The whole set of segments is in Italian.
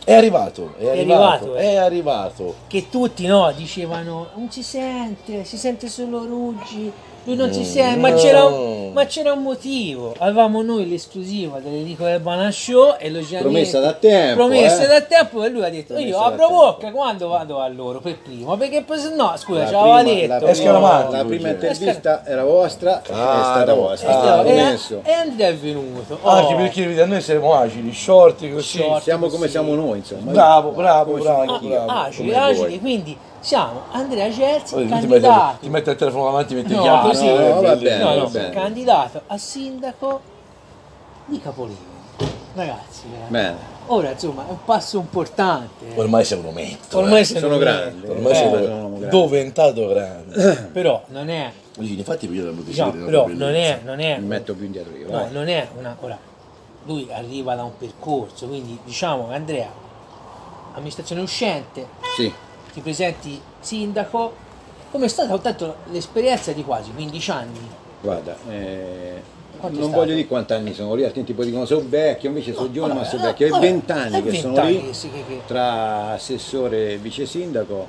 È arrivato, è È arrivato, arrivato, è arrivato. che tutti no, dicevano non si sente solo Ruggi, lui non si sente, ma c'era un motivo, avevamo noi l'esclusiva dell'Enrico del Bana Show e Promessa da tempo, da tempo, e lui ha detto Promessa io da apro tempo. bocca quando vado a loro per primo, perché poi se no scusa ci La aveva prima- detto la Escalamato, prima, la prima Ruggero. intervista era vostra, è stata no. vostra, Ah, l'ho promesso. e Andrea è venuto. Anche Oh. perché vedi, a noi siamo agili, short così. Short. Siamo come Sì. siamo noi, insomma. Bravo, bravo, Come bravo, sono anch'io. bravo. Agili, come agili, voi. quindi siamo Andrea Gelsi, Poi candidato. ti metti il telefono davanti e metti No, chiaro. così. No, va bellissimo. bene, No, va no, bene. candidato a sindaco di Capolino. Ragazzi, Bene. ora insomma è un passo importante. Ormai sei un ometto. Ormai se Sono non è. grandi. Ormai sono sei grandi. diventato grande. Però non è, Sì, infatti io l'avevo diciamo, deciso. però non è, Mi metto più indietro io. no, vai. non è una, ora, lui arriva da un percorso, quindi diciamo che Andrea, amministrazione uscente, Sì. ti presenti sindaco, come è stata tanto l'esperienza di quasi 15 anni? Guarda, Quanto è non stato? voglio dire quanti anni sono lì, altrimenti poi dicono sono vecchio, invece sono giovane, ma sono vabbè, vecchio. È vabbè, 20 anni è che 20 sono anni lì, che sì, che- tra assessore e vice sindaco,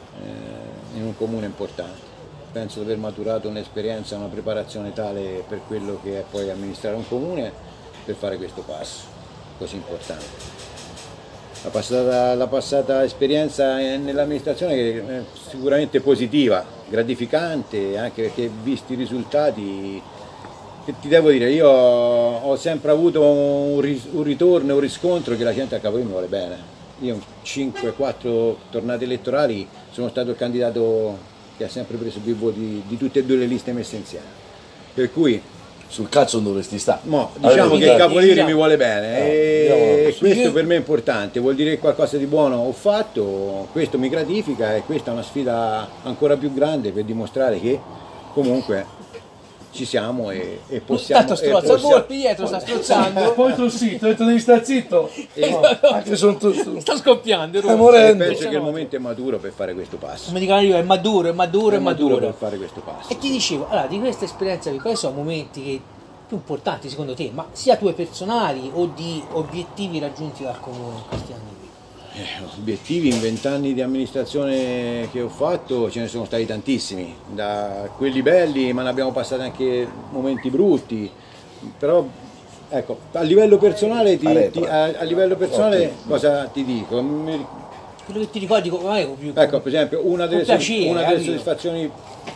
in un comune importante. Penso di aver maturato un'esperienza, una preparazione tale per quello che è poi amministrare un comune, per fare questo passo così importante. La passata esperienza nell'amministrazione è sicuramente positiva, gratificante, anche perché visti i risultati, che ti devo dire, io ho sempre avuto un ritorno, un riscontro che la gente a Capolino mi vuole bene. Io in 5-4 tornate elettorali sono stato il candidato che ha sempre preso più voti di tutte e due le liste messe insieme. Per cui Sul cazzo non dovresti stare. diciamo che Capoliri diciamo. mi vuole bene diciamo, e questo per me è importante, vuol dire che qualcosa di buono ho fatto, questo mi gratifica e questa è una sfida ancora più grande per dimostrare che comunque ci siamo e possiamo... Tanto strozza, Volpi dietro sta strozzando, Poi tu zitto, ho detto devi stare zitto. No, anche sono sta scoppiando, Stai Roma. morendo. penso che il momento è maturo per fare questo passo. Come dicono io, è maturo, è maturo, è È maturo per maturo. fare questo passo. E ti dicevo, allora, di questa esperienza qui, quali sono i momenti più importanti secondo te, ma sia tue personali o di obiettivi raggiunti dal comune in questi anni qui? Obiettivi in 20 anni di amministrazione che ho fatto ce ne sono stati tantissimi, da quelli belli ma ne abbiamo passati anche momenti brutti, però ecco, a livello personale, a livello personale cosa ti dico? Quello che ti ricordi come più... Ecco, per esempio, una delle, Con piacere, una delle capito? soddisfazioni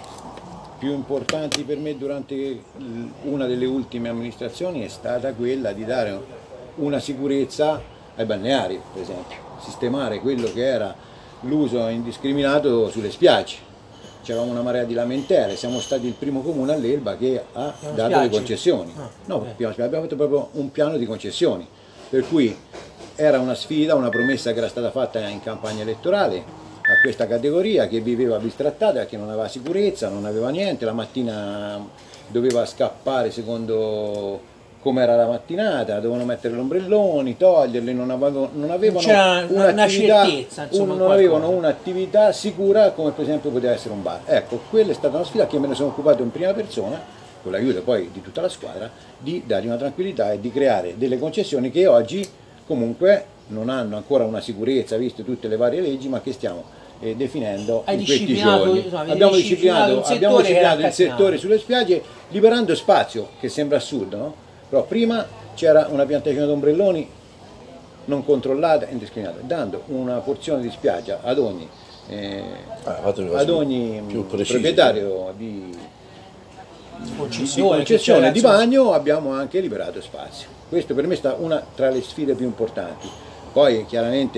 più importanti per me durante una delle ultime amministrazioni è stata quella di dare una sicurezza ai balneari, per esempio, sistemare quello che era l'uso indiscriminato sulle spiagge. C'era una marea di lamentele, siamo stati il primo comune all'Elba che ha Piano dato le spiagge? concessioni. Ah, No, ok. piano spiagge, abbiamo fatto proprio un piano di concessioni, per cui era una sfida, una promessa che era stata fatta in campagna elettorale a questa categoria che viveva bistrattata, che non aveva sicurezza, non aveva niente, la mattina doveva scappare secondo come era la mattinata, dovevano mettere gli ombrelloni, toglierli, non avevano c'era una un'attività, certezza, insomma, non qualcosa. avevano un'attività sicura come per esempio poteva essere un bar. Ecco, quella è stata una sfida che me ne sono occupato in prima persona, con l'aiuto poi di tutta la squadra, di dargli una tranquillità e di creare delle concessioni che oggi comunque non hanno ancora una sicurezza, viste tutte le varie leggi, ma che stiamo definendo Hai in questi disciplinato, giorni. insomma, Abbiamo disciplinato, un settore abbiamo che disciplinato era il settore sulle spiagge, liberando spazio, che sembra assurdo, no? Però prima c'era una piantagione di ombrelloni non controllata e indiscriminata, dando una porzione di spiaggia ad ogni, più precisi. proprietario di concessione, concessione di insomma. bagno, abbiamo anche liberato spazio. Questo per me è stata una tra le sfide più importanti. Poi chiaramente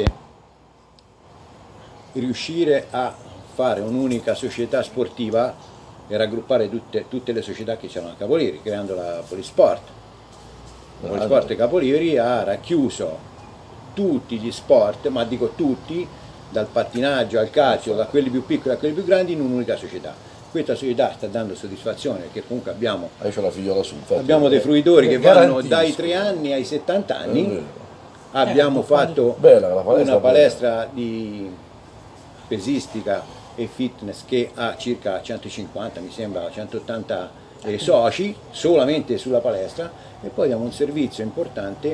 riuscire a fare un'unica società sportiva e raggruppare tutte le società che c'erano a Capoliri, creando la Polisport. La Polisport Capoliri ha racchiuso tutti gli sport, ma dico tutti, dal pattinaggio al calcio, da quelli più piccoli a quelli più grandi, in un'unica società. Questa società sta dando soddisfazione perché comunque abbiamo C'ho la figliola su, infatti. dei fruitori che vanno Garantisco. dai 3 anni ai 70 È anni. vero. Abbiamo fatto Bella la palestra, una palestra di pesistica e fitness che ha circa 150, mi sembra 180 soci solamente sulla palestra, e poi diamo un servizio importante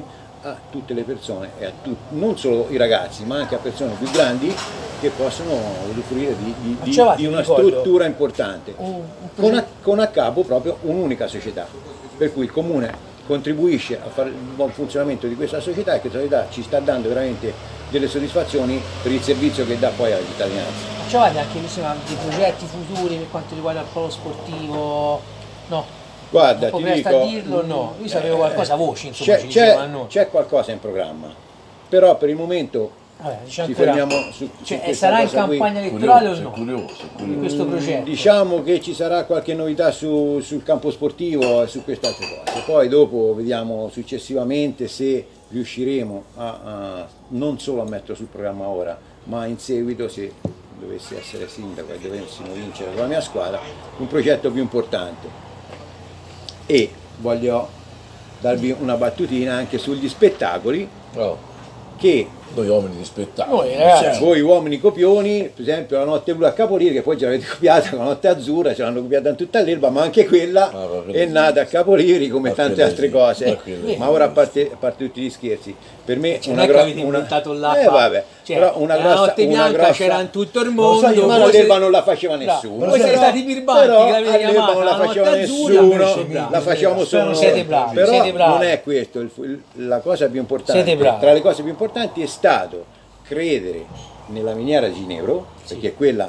a tutte le persone e non solo i ragazzi ma anche a persone più grandi che possono usufruire di una struttura importante con a capo proprio un'unica società, per cui il comune contribuisce a fare il buon funzionamento di questa società e questa società ci sta dando veramente delle soddisfazioni per il servizio che dà poi alla cittadinanza. Facevate anche dei progetti futuri per quanto riguarda il polo sportivo? No. Guarda, ti dico, a dirlo no? Io sapevo qualcosa a voci, insomma, c'è qualcosa in programma, però per il momento ci fermiamo su sarà in campagna elettorale o no? Curioso. Di questo progetto? Diciamo che ci sarà qualche novità sul campo sportivo e su queste altre cose, poi dopo vediamo successivamente se riusciremo non solo a metterlo sul programma ora, ma in seguito, se dovessi essere sindaco e dovessimo vincere con la mia squadra, un progetto più importante. E voglio darvi una battutina anche sugli spettacoli che noi uomini di spettacolo, voi uomini copioni, per esempio la notte blu a Capoliri, che poi ce l'avete copiata con la notte azzurra, ce l'hanno copiata in tutta l'erba, ma anche quella è nata a Capoliri come tante altre cose. Ma ora a parte tutti gli scherzi, per me una inventato là, però una grossa notte bianca c'era in tutto il mondo, ma l'erba non la faceva nessuno. Voi siete stati birbanti, l'erba non la faceva nessuno, la facevamo solo noi. Però non è questo, la cosa più importante, tra le cose più importanti è stato credere nella miniera di Ginevro, perché quella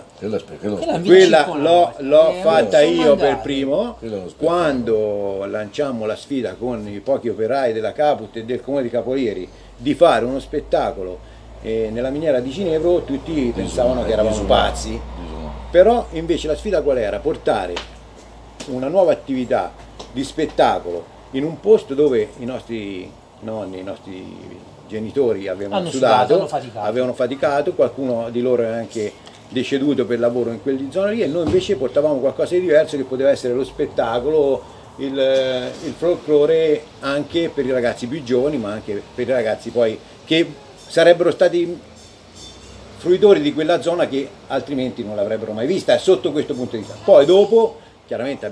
l'ho fatta io per primo, quando lanciammo la sfida con i pochi operai della Caput e del comune di Capoliri di fare uno spettacolo nella miniera di Ginevro. Tutti pensavano che eravamo pazzi, però invece la sfida qual era? Portare una nuova attività di spettacolo in un posto dove i nostri nonni, i nostri genitori avevano sudato, avevano faticato, qualcuno di loro è anche deceduto per lavoro in quelle zone lì, e noi invece portavamo qualcosa di diverso, che poteva essere lo spettacolo, il folklore, anche per i ragazzi più giovani, ma anche per i ragazzi poi che sarebbero stati fruitori di quella zona, che altrimenti non l'avrebbero mai vista, sotto questo punto di vista. Poi dopo chiaramente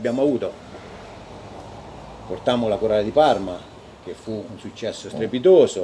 portammo la Corale di Parma, che fu un successo strepitoso,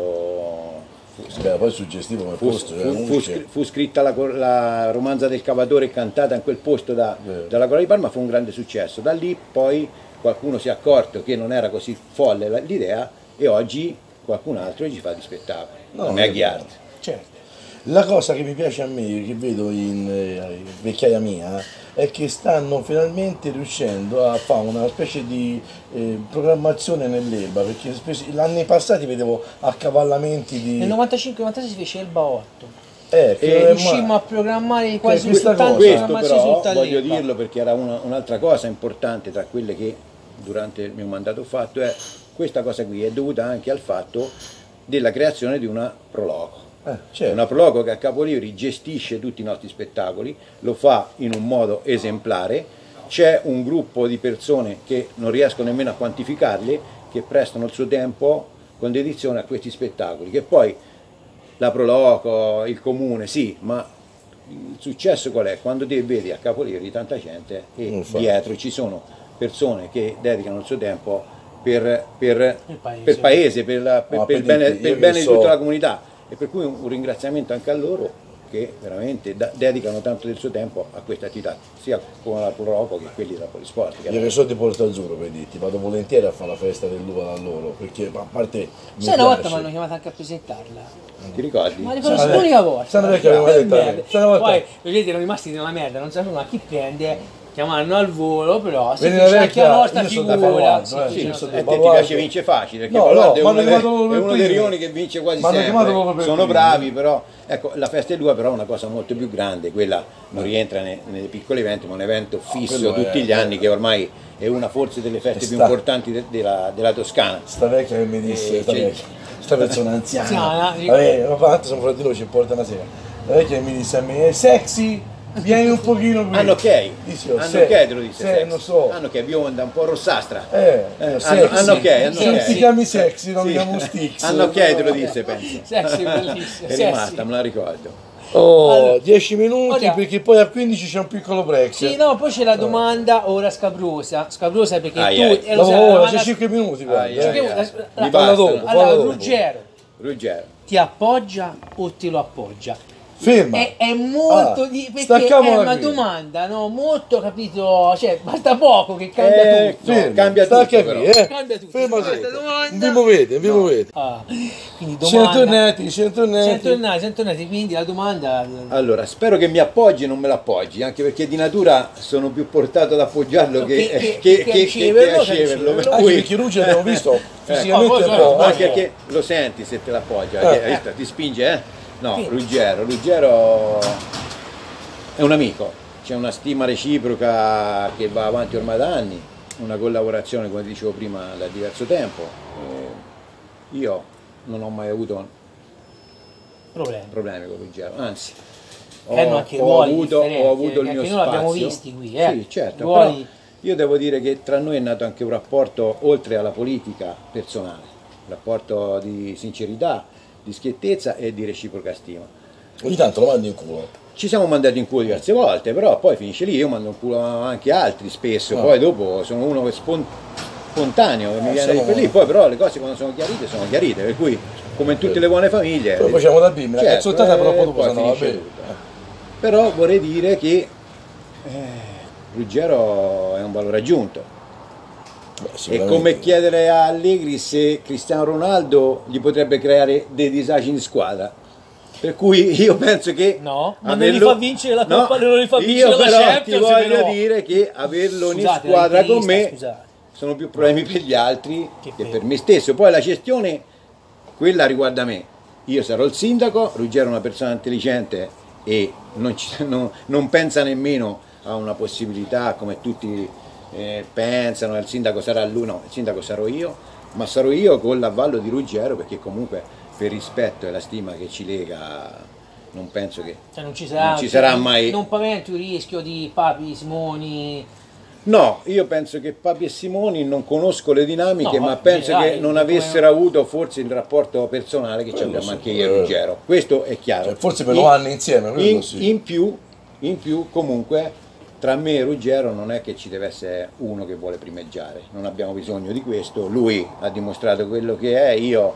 poi suggestivo come posto, fu scritta la romanza del Cavatore e cantata in quel posto dalla Corale di Parma, fu un grande successo. Da lì poi qualcuno si è accorto che non era così folle l'idea, e oggi qualcun altro ci fa di spettacolo, come Aghi Art. Certo. La cosa che mi piace a me, che vedo in vecchiaia mia, è che stanno finalmente riuscendo a fare una specie di programmazione nell'erba, perché gli anni passati vedevo accavallamenti di... Nel 95-96 si fece Elba 8. E riuscimmo a programmare quasi questo però voglio dirlo, perché era un'altra cosa importante tra quelle che durante il mio mandato ho fatto, è questa cosa qui è dovuta anche al fatto della creazione di una Proloco. Certo. Una Proloco che a Capoliri gestisce tutti i nostri spettacoli, lo fa in un modo esemplare. C'è un gruppo di persone che non riesco nemmeno a quantificarli, che prestano il suo tempo con dedizione a questi spettacoli, che poi la Proloco, il comune, sì, ma il successo qual è? Quando te vedi a Capoliri tanta gente e dietro ci sono persone che dedicano il suo tempo per il paese, per il bene di tutta la comunità, e per cui un ringraziamento anche a loro, che veramente dedicano tanto del suo tempo a questa attività, sia con la Proloco che quelli della Polisport. Io che sono di Porto Azzurro, per dirti, vado volentieri a fare la festa dell'uva da loro, perché a parte... Sai, una volta mi hanno chiamato anche a presentarla. Ti ricordi? Ma ricordo l'unica volta. Poi vedete, erano rimasti nella merda, non sapevano a chi prende. Chiamano al volo, però se fece anche la nostra figura. Ti piace vince facile, perché Ballardo è uno dei rioni che vince quasi sempre. Sono bravi, però ecco, la festa dell'uva però è una cosa molto più grande, quella non rientra nei piccoli eventi, ma è un evento fisso tutti gli anni, che ormai è una forse delle feste più importanti della Toscana. Sta vecchia che mi disse, sta persona anziana, tanto siamo fra di noi, ci porta una sera. La vecchia che mi disse a me, è sexy? Vieni un pochino qui. Hanno che? Te lo disse. Non so. Hanno che bionda, un po' rossastra. Hanno che? Se ti chiami sexy, non mi chiamo Stix. Hanno che te lo disse, penso. Sexy, bellissimo. È rimasta, me la ricordo. Allora, 10 minuti, perché poi a 15 c'è un piccolo break. Sì, no, poi c'è la domanda ora scabrosa perché tu ora c'è 5 minuti, guarda. Allora, Ruggero, Ruggero. Ti appoggia o te lo appoggia? Ferma. È molto perché è staccamola una qui. domanda, no? Molto, capito? Cioè, basta poco che cambia tutto. Ferma, Cambia stacca tutto, qui, però. Cambia tutto. Ferma Questa lì. domanda- Non vi muovete, non vi muovete. Ah, quindi domanda. Sentornati, quindi la domanda. Allora, spero che mi appoggi e non me l'appoggi, anche perché di natura sono più portato ad appoggiarlo che a sceverlo. Per Anche cui, perché Ruggero abbiamo visto poi fisicamente un sono- po'. anche perché lo senti se te l'appoggia, hai visto? Ti spinge, eh? No, Sì. Ruggero è un amico, c'è una stima reciproca che va avanti ormai da anni, una collaborazione, come dicevo prima, da diverso tempo. Io non ho mai avuto problemi con Ruggero, anzi Hanno anche ruoli ho differenti, avuto il che mio anche noi l'abbiamo spazio. visti qui, Sì, certo, ruoli- però io devo dire che tra noi è nato anche un rapporto, oltre alla politica, personale, un rapporto di sincerità, di schiettezza e di reciproca stima. Ogni tanto lo mandi in culo. Ci siamo mandati in culo diverse volte, però poi finisce lì, io mando in culo anche altri spesso, poi dopo sono uno che spontaneo, che mi viene di per lì, poi però le cose quando sono chiarite, per cui come in tutte le buone famiglie. Poi facciamo da bimbi, la cazzottata però poi dopo poi se no va finisce bene. tutto. Però vorrei dire che Ruggero è un valore aggiunto. Beh, È sicuramente. come chiedere a Allegri se Cristiano Ronaldo gli potrebbe creare dei disagi di squadra. Per cui io penso che No, ma non gli fa vincere la Coppa, non gli fa vincere io la però Champions, ti voglio però. dire che averlo in Scusate, squadra con l'interista, me scusate. sono più problemi per gli altri Che che per- per me stesso. Poi la gestione, quella riguarda me. Io sarò il sindaco, Ruggero è una persona intelligente e non pensa nemmeno a una possibilità come tutti pensano, il sindaco sarà lui, no, il sindaco sarò io, ma sarò io con l'avvallo di Ruggero, perché comunque per rispetto e la stima che ci lega non penso che Cioè non ci sarà mai. Non paventi un rischio di Papi, Simoni. No, io penso che Papi e Simoni non conosco le dinamiche, No, ma in penso generale, che non come- avessero avuto forse il rapporto personale che ci abbiamo anche io e Ruggero. Questo è chiaro. Cioè, forse per 9 anni insieme, quello in, sì. in più, comunque, tra me e Ruggero non è che ci deve essere uno che vuole primeggiare, non abbiamo bisogno di questo. Lui ha dimostrato quello che è, io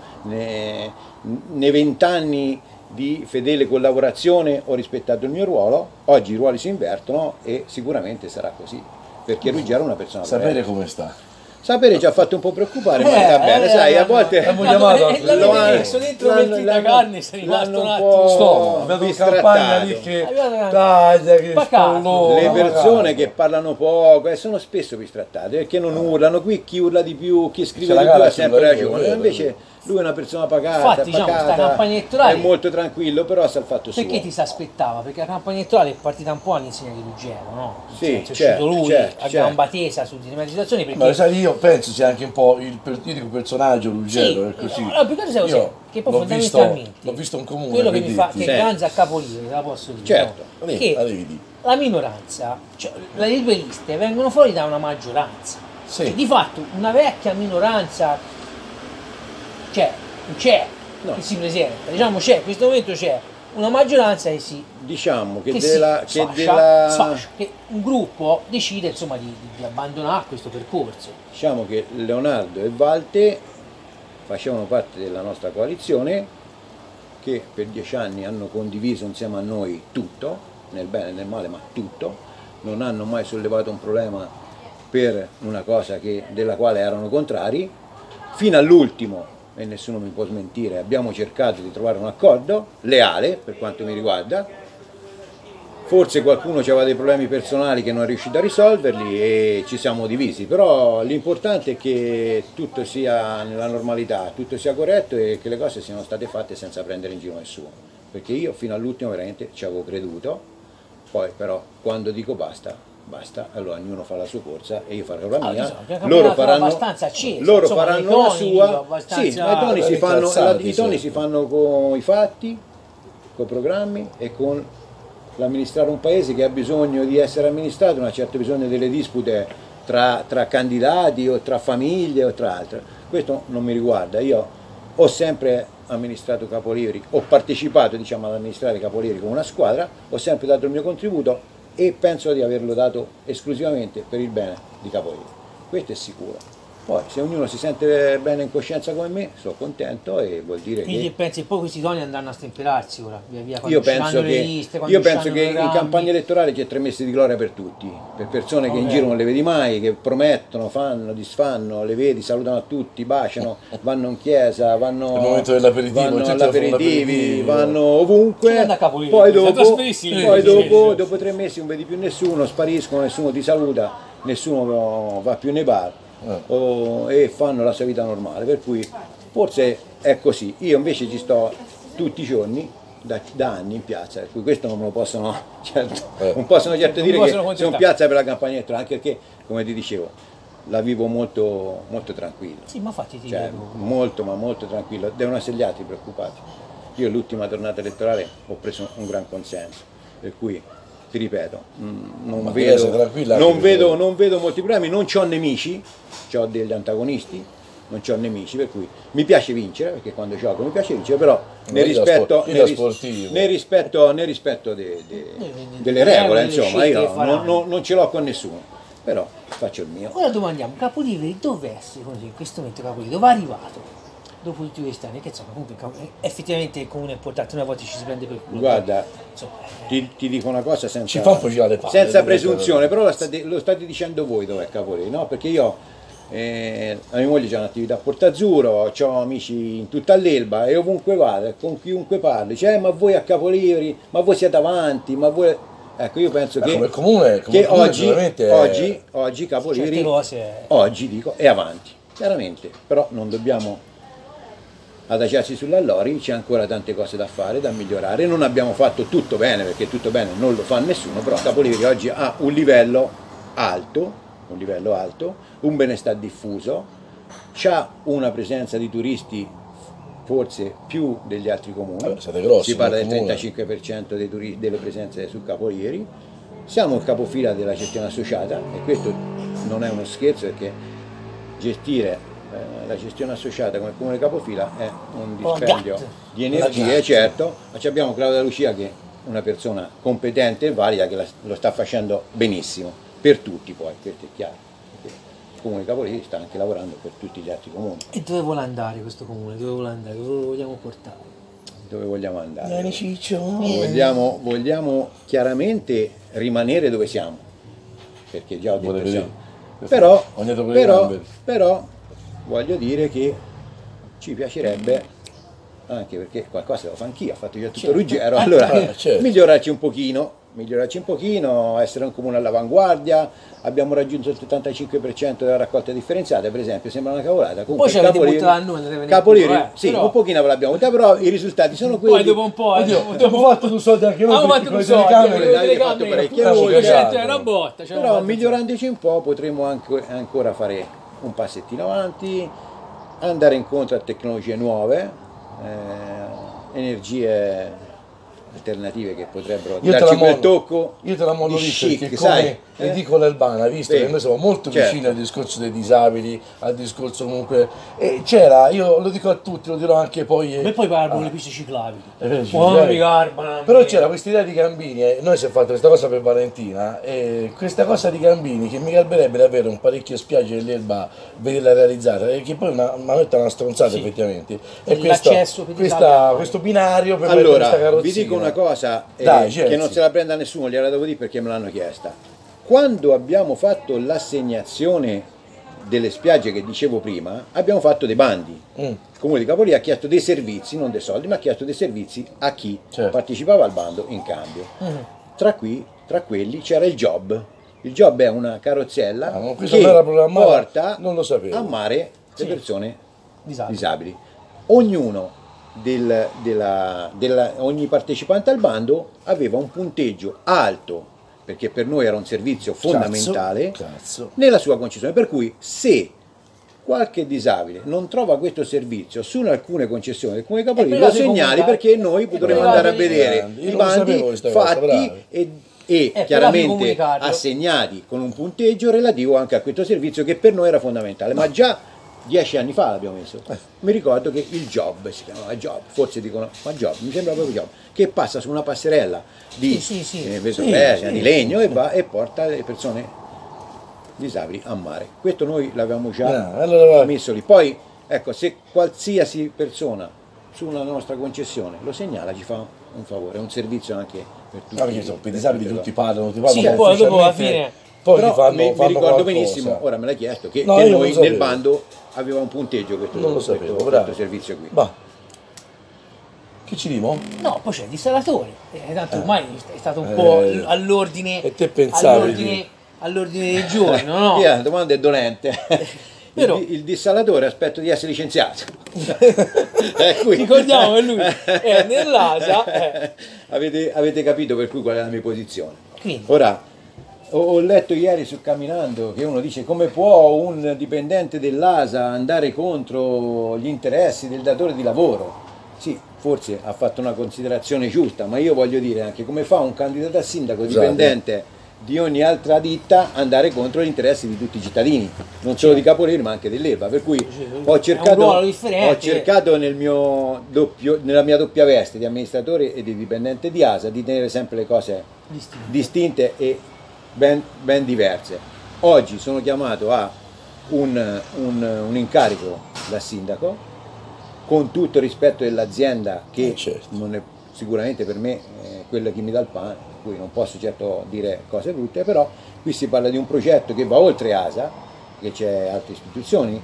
nei 20 anni di fedele collaborazione ho rispettato il mio ruolo, oggi i ruoli si invertono e sicuramente sarà così, perché Ruggero è una persona Sapere corretta. come sta. Sapere ci ha fatto un po' preoccupare, ma sta bene, sai, a volte Abbiamo chiamato l'avete messo dentro mentita carne, sei rimasto l'hanno un un attimo. po' Sto, abbiamo una campagna lì che taglia, che Pacato. spollo, le persone pacato. che parlano poco sono spesso bistrattate perché non urlano. Qui chi urla di più, chi scrive Se la di più gara ha ci sempre urla di più, ragione, vero, invece lui è una persona pacata, Infatti, diciamo, sta campagna elettorale- è molto tranquillo, però sa il fatto suo. Perché ti si aspettava? Perché la campagna elettorale è partita un po' all'insegna di Ruggero, no? Sì, Cioè, è certo, uscito lui certo, a certo. gamba tesa su determinate situazioni perché Ma sai, io penso sia anche un po' io dico personaggio Ruggero, è così. no, più che altro sai cos'è? Io Che poi l'ho fondamentalmente l'ho visto in comune. quello che per mi fa dirti. che Sì. ganza a capolino, te la posso dire, Certo. no? Lì, Che la devi dire. la minoranza, cioè le due liste vengono fuori da una maggioranza. Sì. Cioè, di fatto una vecchia minoranza c'è No. che si presenta, diciamo c'è, in questo momento c'è una maggioranza che si Diciamo che che un gruppo decide insomma di abbandonare questo percorso. diciamo che Leonardo e Walte facevano parte della nostra coalizione, che per 10 anni hanno condiviso insieme a noi tutto, nel bene e nel male, ma tutto, non hanno mai sollevato un problema per una cosa della quale erano contrari, fino all'ultimo, e nessuno mi può smentire, abbiamo cercato di trovare un accordo leale per quanto mi riguarda. Forse qualcuno aveva dei problemi personali che non è riuscito a risolverli e ci siamo divisi, però l'importante è che tutto sia nella normalità, tutto sia corretto e che le cose siano state fatte senza prendere in giro nessuno, perché io fino all'ultimo veramente ci avevo creduto, poi però quando dico basta, basta, allora ognuno fa la sua corsa e io farò la mia, Insomma, che è un loro campionato faranno, abbastanza acceso, loro insomma, faranno i la toni sua, abbastanza- sì, ma i toni si fanno, incazzati, i toni sì. si fanno con i fatti, con i programmi e con l'amministrare un paese che ha bisogno di essere amministrato, non ha certo bisogno delle dispute tra candidati o tra famiglie o tra altre. Questo non mi riguarda, io ho sempre amministrato Capoliveri, ho partecipato diciamo ad amministrare Capoliveri con una squadra, ho sempre dato il mio contributo e penso di averlo dato esclusivamente per il bene di Capoliveri, questo è sicuro. Poi se ognuno si sente bene in coscienza come me, sono contento e vuol dire Quindi che pensi poi questi toni andranno a stemperarsi ora, via via, quando io penso usciranno le che, liste, quando io penso usciranno che i in programmi. campagna elettorale c'è 3 mesi di gloria per tutti, per persone che in giro non le vedi mai, che promettono, fanno, disfanno, le vedi, salutano a tutti, baciano, vanno in chiesa, vanno, Il momento dell'aperitivo, vanno tutti all'aperitivi, all'aperitivo. vanno ovunque, Chi anda a Capoliri? poi Se dopo, trasferissi, dopo 3 mesi non vedi più nessuno, spariscono, nessuno ti saluta, nessuno va più nei bar e fanno la sua vita normale, per cui forse è così. Io invece ci sto tutti i giorni da anni in piazza, per cui questo non me lo possono non possono certo Non dire possono che contestare. sono in piazza per la campagna elettorale, anche perché come ti dicevo la vivo molto, molto tranquillo, Sì, ma infatti ti cioè dico. molto ma molto tranquillo, devono essere gli altri preoccupati. Io l'ultima tornata elettorale ho preso un gran consenso, per cui ti ripeto, non Ma vedo, sei tranquilla non, anche vedo, perché- non vedo molti problemi, non ho nemici, ho degli antagonisti, non ho nemici, per cui mi piace vincere, perché quando gioco mi piace vincere, però nel io da rispetto, io da sportivo. nel rispetto delle regole, insomma, io faranno. non ce l'ho con nessuno, però faccio il mio. Ora domandiamo, Capoliveri dov'è secondo te in questo momento Capoliveri? Dove è arrivato? Dopo tutti questi anni, che insomma comunque effettivamente il comune è importante, una volta ci si prende per culo. Guarda, Insomma, ti dico una cosa Ci fa un po' girare le palle, senza devo presunzione, però lo state dicendo voi dov'è Capoliri, no? Perché io, la mia moglie c'ha un'attività a Portazzuro, ho amici in tutta l'Elba e ovunque vado, con chiunque parli, dice ma voi a Capoliri, ma voi siete avanti, ma voi... Ecco, io penso che, come comune che oggi, sicuramente è- oggi certe Capoliri, cose. oggi dico, è avanti, chiaramente, però non dobbiamo adagiarsi sull'allori, c'è ancora tante cose da fare, da migliorare, non abbiamo fatto tutto bene, perché tutto bene non lo fa nessuno, però Capoliri oggi ha un livello alto, un benestare diffuso, ha una presenza di turisti forse più degli altri comuni, siete grossi, si parla del come comune. 35% delle presenze su Capoliri, siamo il capofila della gestione associata e questo non è uno scherzo, perché gestire la gestione associata come comune capofila è un dispendio di energie, certo, ma ci abbiamo Claudia Lucia che è una persona competente e valida che lo sta facendo benissimo, per tutti poi, questo è chiaro, perché il comune Capoliri sta anche lavorando per tutti gli altri comuni. E dove vuole andare questo comune? Dove vuole andare? Dove lo vogliamo portare? Dove vogliamo andare? Vieni Ciccio. Vogliamo chiaramente rimanere dove siamo, perché già ho detto Volevi siamo. dire. Però, Ogni dopo le gambe. però voglio dire che ci piacerebbe, anche perché qualcosa devo fare anch'io, ho fatto già tutto Ruggero, allora certo. migliorarci un pochino, essere un comune all'avanguardia. Abbiamo raggiunto il 75% della raccolta differenziata, per esempio, sembra una cavolata. Comunque, Poi ci avete buttato a noi, non deve Capoliri, neanche più, sì, però. un pochino ve l'abbiamo avuta, però i risultati sono quelli. Poi dopo un po', Abbiamo fatto due soldi anche noi, abbiamo perché fatto con un le soldi, telecamere- le avete fatto parecchie voi, esatto. una botta, cioè, Però migliorandoci un po' potremo anche ancora fare un passettino avanti, andare incontro a tecnologie nuove, energie alternative che potrebbero Io te darci la quel mollo, tocco io te la mollo di lì chic, perché sai? come edicola Albana, visto Sì. che noi siamo molto Certo. vicini al discorso dei disabili, al discorso comunque, e c'era, io lo dico a tutti, lo dirò anche poi... E poi parlano le piste ciclabili. vero, Oh, sì, mi garbano. Però c'era questa idea di Gambini, noi si è fatto questa cosa per Valentina, e questa cosa di Gambini che mi garberebbe davvero un parecchio spiagge dell'Elba vederla realizzata, che poi una metta una stronzata effettivamente, e L'accesso per i disabili. questo binario per mettere questa Allora, carrozzina. vi dico una cosa Dai, che Celsi. non se la prenda nessuno, gliela devo dire perché me l'hanno chiesta. Quando abbiamo fatto l'assegnazione delle spiagge che dicevo prima, abbiamo fatto dei bandi. Il Comune di Capoliri ha chiesto dei servizi, non dei soldi, ma ha chiesto dei servizi a chi Certo. partecipava al bando in cambio. Tra quelli c'era il Job. Il Job è una carrozzella ma questo che non era programmato? porta Non lo sapevo. a mare le persone Disabili. disabili. Ognuno ogni partecipante al bando aveva un punteggio alto, perché per noi era un servizio fondamentale, Cazzo. nella sua concessione. Per cui se qualche disabile non trova questo servizio su alcune concessioni del Comune di Capoliri, lo privati segnali comunitari. perché noi potremo privati andare a vedere grandi. Io i non lo sapevo bandi questa cosa, fatti bravi. e privati chiaramente comunicarlo. assegnati con un punteggio relativo anche a questo servizio che per noi era fondamentale, ma già 10 anni fa l'abbiamo messo. Mi ricordo che il Job, si chiamava Job, forse dicono, ma Job, mi sembra proprio Job, che passa su una passerella di Sì. vetro di legno e va e porta le persone disabili a mare. Questo noi l'avevamo già allora, messo lì. Poi, ecco, se qualsiasi persona sulla nostra concessione lo segnala, ci fa un favore, è un servizio anche per tutti. perché sono, per i disabili tutti parlano, Sì, poi dopo alla ufficialmente, fine... poi Però ti fanno, mi fanno ricordo qualcosa. benissimo, ora me l'hai chiesto, che No, che io non noi lo sapevo. nel bando aveva un punteggio questo, Non lo sapevo, questo bravo. servizio qui. Va. Che ci dimo? No, poi c'è il dissalatore, tanto ormai è stato un po' all'ordine, e te pensavi all'ordine del giorno, no? La domanda è dolente. Però- Il dissalatore aspetto di essere licenziato. Qui. Ricordiamo che lui è nell'ASA, Avete capito per cui qual è la mia posizione. Quindi. Ora, ho letto ieri su Camminando che uno dice: come può un dipendente dell'ASA andare contro gli interessi del datore di lavoro? Sì, forse ha fatto una considerazione giusta, ma io voglio dire anche come fa un candidato a sindaco dipendente di ogni altra ditta andare contro gli interessi di tutti i cittadini, non solo di Caporeale ma anche dell'Elba, per cui ho ruolo differente. cercato nella mia doppia veste di amministratore e di dipendente di ASA di tenere sempre le cose distinte e ben diverse. Oggi sono chiamato a un incarico da sindaco, con tutto il rispetto dell'azienda che certo. non è sicuramente per me quella che mi dà il pane, per cui non posso certo dire cose brutte, però qui si parla di un progetto che va oltre ASA, che c'è altre istituzioni,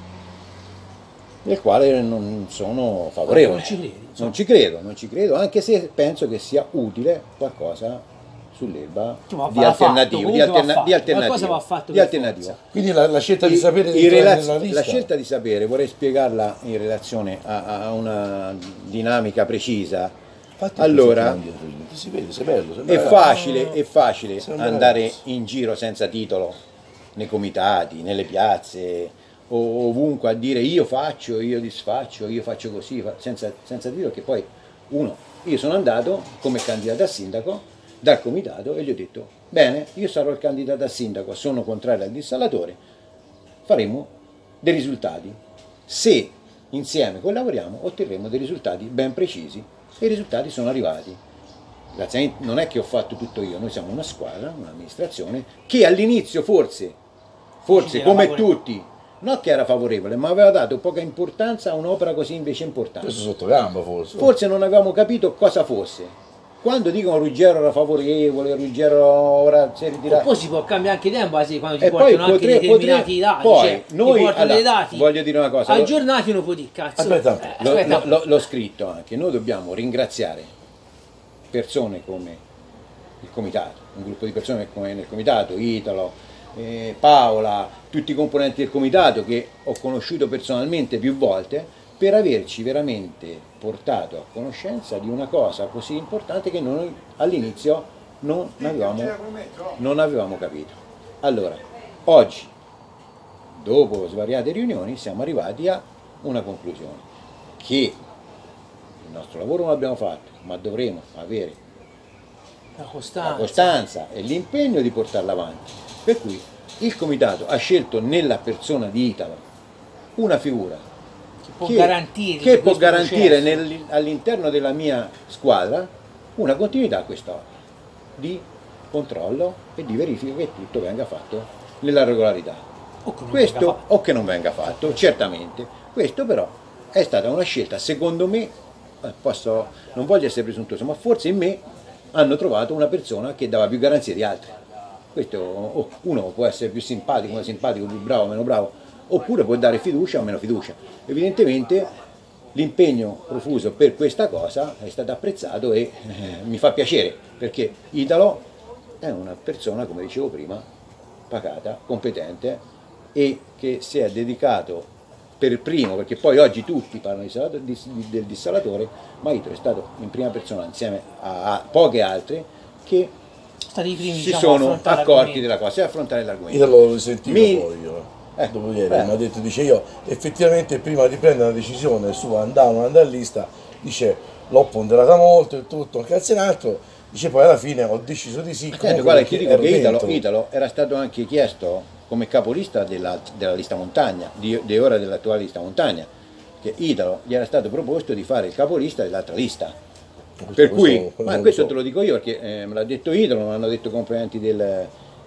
nel quale non sono favorevole. Non ci credi, Non ci credo, anche se penso che sia utile qualcosa sull'Elba Ma di va fatto, alternativo, comunque va fatto. Qualcosa va fatto di per alternativo. forza. Quindi la scelta di sapere di In entrare relaz- nella lista. la scelta di sapere vorrei spiegarla in relazione a una dinamica precisa. Infatti, Allora, si vede, sei bello, sei è bravo. facile Sembra andare ragazzo. in giro senza titolo nei comitati, nelle piazze o ovunque a dire io faccio, io disfaccio, io faccio così, senza titolo, che poi io sono andato come candidato a sindaco dal comitato e gli ho detto: bene, io sarò il candidato a sindaco, sono contrario al dissalatore, faremo dei risultati. Se insieme collaboriamo otterremo dei risultati ben precisi e i risultati sono arrivati. Grazie, non è che ho fatto tutto io, noi siamo una squadra, un'amministrazione che all'inizio forse come tutti, non che era favorevole, ma aveva dato poca importanza a un'opera così invece importante. Questo sotto gamba forse. Forse non avevamo capito cosa fosse. Quando dicono Ruggero era favorevole, Ruggero ora si è ritirato. Poi si può cambiare anche idea in base quando ti E portano poi anche determinati dati, poi cioè, noi, ti portano dei dati voglio dire una cosa, aggiornati, uno può dire cazzo. Aspetta. Aspetta. l'ho scritto anche, noi dobbiamo ringraziare persone come il comitato, un gruppo di persone come nel comitato, Italo, Paola, tutti i componenti del comitato che ho conosciuto personalmente più volte, per averci veramente portato a conoscenza di una cosa così importante che noi all'inizio non avevamo capito. Allora, oggi, dopo svariate riunioni, siamo arrivati a una conclusione, che il nostro lavoro non l'abbiamo fatto, ma dovremo avere La la costanza. costanza e l'impegno di portarla avanti. Per cui il comitato ha scelto nella persona di Italo una figura Può garantire, che può questo garantire processo. all'interno della mia squadra una continuità a quest'opera di controllo e di verifica che tutto venga fatto nella regolarità. O che non Questo venga fatto. o che non venga fatto, certamente. Questo però è stata una scelta, secondo me, non voglio essere presuntuoso, ma forse in me hanno trovato una persona che dava più garanzie di altri. Questo, uno può essere più simpatico, meno simpatico, più bravo, meno bravo, oppure può dare fiducia o meno fiducia. Evidentemente l'impegno profuso per questa cosa è stato apprezzato e mi fa piacere, perché Italo è una persona, come dicevo prima, pacata, competente e che si è dedicato per primo, perché poi oggi tutti parlano del dissalatore, ma Italo è stato in prima persona insieme a poche altre che Stati i primi, si diciamo, sono affrontare accorti l'argomento. della cosa e affrontare l'argomento. Io l'ho risentito Mi- poi dopo ieri, mi ha detto, dice io effettivamente prima di prendere una decisione su andare o non andare in lista, dice l'ho ponderata molto e tutto, un cazzo in altro, dice poi alla fine ho deciso di sì. Senti, comunque guarda, ti perché dico che ero dentro. Italo era stato anche chiesto come capolista della lista montagna, di ora dell'attuale lista montagna, che Italo gli era stato proposto di fare il capolista dell'altra lista. Per cui, ma non questo lo te so. lo dico io perché me l'ha detto Italo, me l'hanno detto componenti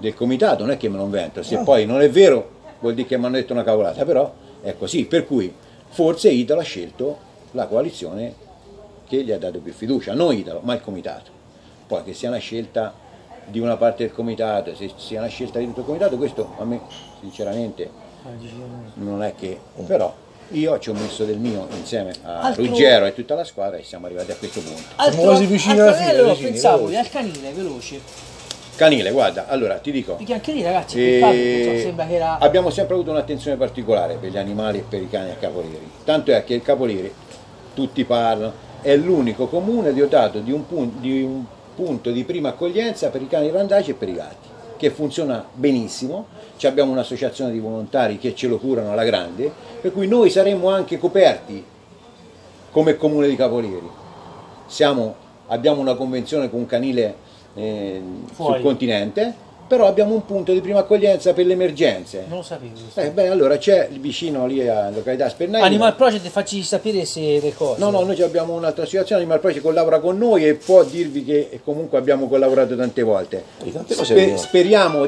del comitato, non è che me lo invento, se poi non è vero vuol dire che mi hanno detto una cavolata, però è così, per cui forse Italo ha scelto la coalizione che gli ha dato più fiducia, non Italo, ma il comitato. Poi che sia una scelta di una parte del comitato, se sia una scelta di tutto il comitato, questo a me sinceramente non è che, però io ci ho messo del mio insieme a Ruggero e tutta la squadra e siamo arrivati a questo punto. Siamo quasi vicini alla fine, Allora vicini, pensavo veloci. al canile, veloce. Canile, guarda, allora ti dico, Perché anche lì ragazzi, peccato, insomma, sembra che era... abbiamo sempre avuto un'attenzione particolare per gli animali e per i cani a Capoliri, tanto è che il Capoliri, tutti parlano, è l'unico comune dotato di un punto di prima accoglienza per i cani randagi e per i gatti, che funziona benissimo. Abbiamo un'associazione di volontari che ce lo curano alla grande, per cui noi saremmo anche coperti come comune di Capoliri. Abbiamo una convenzione con un canile sul continente, però abbiamo un punto di prima accoglienza per le emergenze. Non lo sapevo questo. Beh, allora c'è vicino lì a località Spennaino. Animal Project, facci sapere se le cose. No, noi abbiamo un'altra associazione, Animal Project collabora con noi e può dirvi che comunque abbiamo collaborato tante volte. Tante cose Speriamo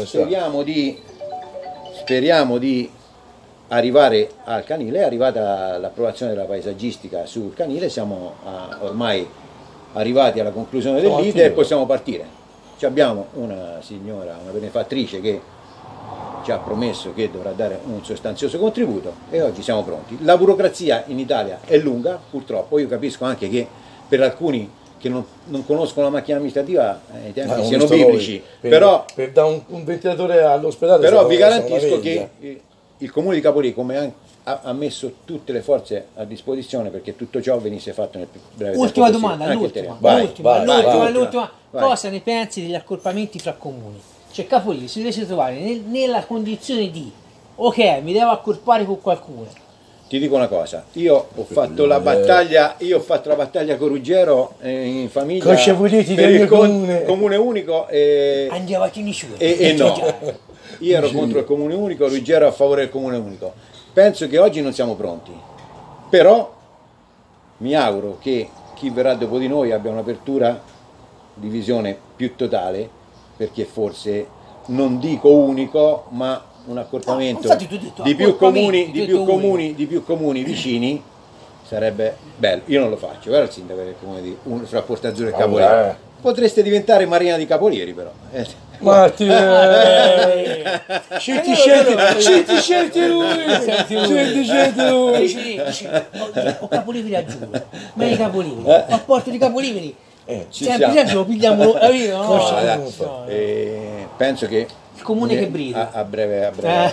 di arrivare al canile. È arrivata l'approvazione della paesaggistica sul canile, siamo ormai arrivati alla conclusione dell'iter e possiamo partire. Abbiamo una signora, una benefattrice che ci ha promesso che dovrà dare un sostanzioso contributo e oggi siamo pronti. La burocrazia in Italia è lunga, purtroppo, io capisco anche che per alcuni che non conoscono la macchina amministrativa i tempi siano biblici, però per dare un ventilatore all'ospedale, però vi garantisco che il comune di Capoliri, come ha messo tutte le forze a disposizione perché tutto ciò venisse fatto nel più breve tempo Ultima possibile. domanda, Anche l'ultima. l'ultima. Cosa ne pensi degli accorpamenti fra comuni? Cioè Capoliri si deve trovare nella condizione di ok, mi devo accorpare con qualcuno. Ti dico una cosa, io ho fatto la battaglia con Ruggero in famiglia per il comune unico Andiamo a Tinisciuto. e no. Io ero contro il comune unico, Ruggero a favore del comune unico. Penso che oggi non siamo pronti, però mi auguro che chi verrà dopo di noi abbia un'apertura di visione più totale, perché forse non dico unico, ma un accorpamento di più comuni vicini sarebbe bello. Io non lo faccio, era il sindaco del comune di fra Porta Azzurra e Capoliri. Potreste diventare Marina di Capoliri, però. Scelti lui. Dici, ho Capoliveri a giuro, ma i Capoliveri, a Porto di Capoliveri. Sempre lo pigliamo, capito? Penso che il comune che brilla a breve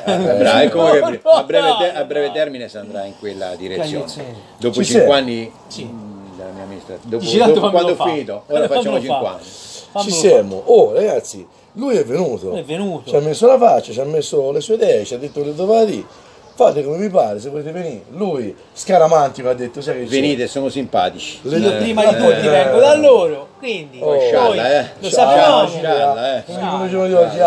termine si andrà in quella direzione. Dopo 5 anni della mia amministrazione, dopo quando ho finito, ora facciamo 5 anni. Ci siamo. Oh ragazzi, lui è venuto. Ci ha messo la faccia, ci ha messo le sue idee, ci ha detto le doveva dire. Fate come vi pare, se volete venire. Lui, scaramantico, ha detto, sai che venite, sono simpatici. Io prima di tutti vengo da loro, quindi lo sappiamo. Come giorno di oggi,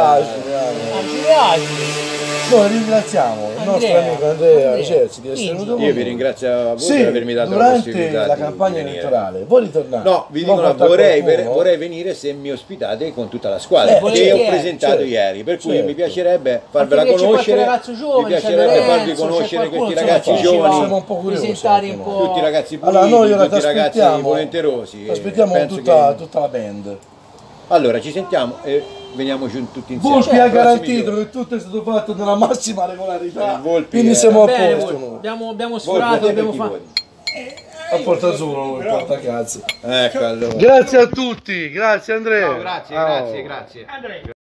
noi ringraziamo il nostro amico Andrea Cerzi di essere venuto. Io vi ringrazio a voi per avermi dato la possibilità durante la campagna elettorale vuoi ritornare? No, vi dico, vorrei venire se mi ospitate con tutta la squadra che ho presentato ieri, per cui mi piacerebbe farvela conoscere, mi piacerebbe farvi conoscere questi ragazzi giovani, siamo un po' curiosi, tutti i ragazzi puliti, tutti i ragazzi volenterosi. Aspettiamo tutta la band. Allora ci sentiamo e veniamo giù tutti insieme. Volpi ha garantito che tutto è stato fatto nella massima regolarità, quindi siamo a posto. Abbiamo sforato, abbiamo fatto a Porta Azzurra, non importa cazzo. Ecco, allora. Grazie a tutti, grazie Andrea. No, grazie.